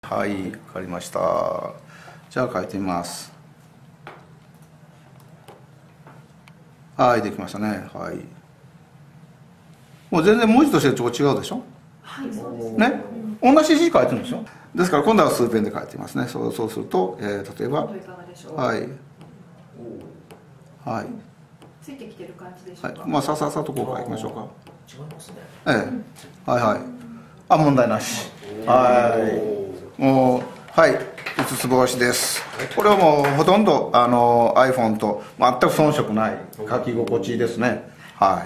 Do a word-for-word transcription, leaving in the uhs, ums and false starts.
はい、わかりました。じゃあ書いてみます。はい、できましたね。はい。もう全然文字としてちょっと違うでしょ。 はい、そうですね。同じ字書いてるんですよ。ですから今度は数ペンで書いていますね。そう、そうすると、えー、例えば、はい、はい、 ついてきてる感じでしょうか。 はい、まあさささとこう書きましょうか。 違いますね。 ええ、はいはい。あ、問題なし。はい。もう、はい、うつつ星です。これはもうほとんどあの iPhone と全く遜色ない書き心地ですね。はい。